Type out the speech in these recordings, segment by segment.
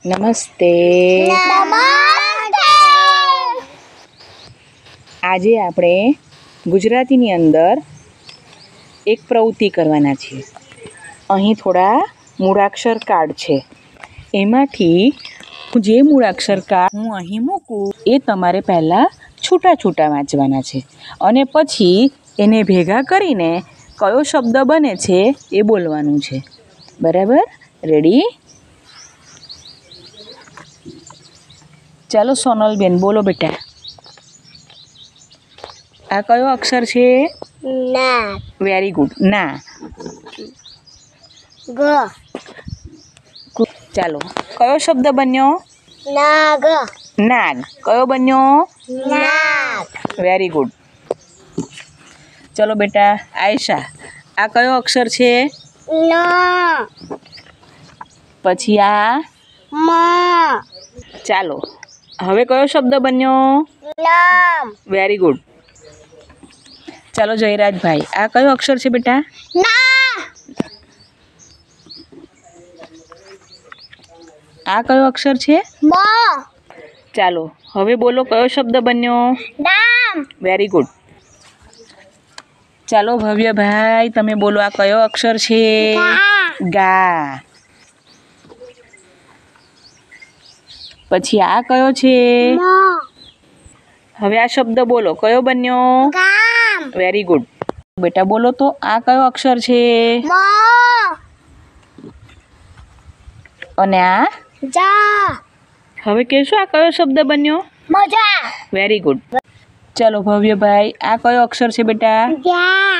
નમસ્તે. આજે આપણે ગુજરાતીની અંદર એક પ્રવૃત્તિ કરવાના છીએ. અહીં થોડા મૂળાક્ષર કાર્ડ છે. એમાંથી જે મૂળાક્ષર કાર્ડ હું અહીં મૂકું એ તમારે પહેલાં છૂટા છૂટા વાંચવાના છે અને પછી એને ભેગા કરીને કયો શબ્દ બને છે એ બોલવાનું છે. બરાબર? રેડી? ચાલો સોનલબેન બોલો બેટા. આ કયો અક્ષર છે? ના. Very good. ના. ગ. ચાલો કયો શબ્દ બન્યો? નાગ. નાગ. કયો બન્યો? નાગ. Very good. ચલો બેટા આયશા, આ કયો અક્ષર છે? ન. પછી આ મ. ચાલો હવે કયો શબ્દ બન્યો? નામ. Very good. ચાલો જયરાજભાઈ, આ કયો અક્ષર છે બેટા? ના. આ કયો અક્ષર છે? મ. ચાલો હવે બોલો કયો શબ્દ બન્યો? નામ. Very good. ચાલો ભવ્યભાઈ તમે બોલો આ કયો અક્ષર છે? ગા. પછી આ કયો છે? મ. હવે આ શબ્દ બોલો કયો બન્યો? ગામ. Very good. બેટા બોલો તો આ કયો અક્ષર છે? મ. અને આ? જા. હવે કહેશો આ કયો શબ્દ બન્યો? મજા. Very good. ચલો ભવ્યભાઈ આ કયો અક્ષર છે બેટા? જા.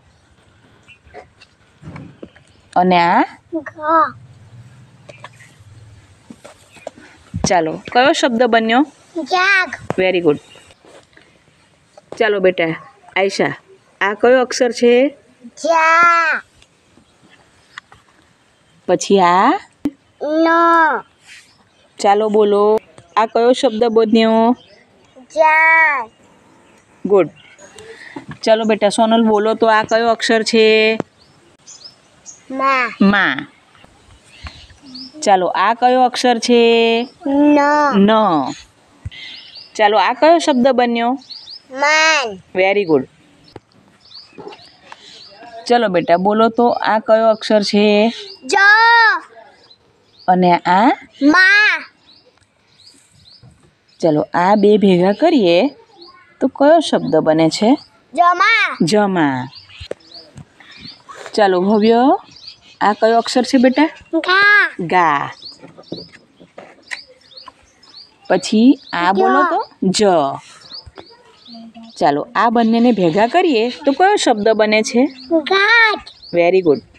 અને આ? ગ. ચાલો કયો શબ્દ બન્યો? જાગ. Very good. ચાલો બેટા આયશા, આ કયો અક્ષર છે? જા. પછી આ? ન. ચાલો બોલો આ કયો શબ્દ બન્યો? જા. ગુડ. ચાલો બેટા સોનલ બોલો તો આ કયો અક્ષર છે? માં. માં. ચાલો આ કયો અક્ષર છે? ન. ન. ચાલો આ કયો શબ્દ બન્યો? માન. Very good. ચલો બેટા બોલો તો આ કયો અક્ષર છે? જ. અને આ? માં. ચલો આ બે ભેગા કરીએ તો કયો શબ્દ બને છે? જમા. જમા. ચાલો ભવ્ય આ કયો અક્ષર છે બેટા? ઘા. ગા. પછી આ બોલો તો? જ. ચાલો આ બંનેને ભેગા કરીએ તો કયો શબ્દ બને છે? ઘાટ. Very good.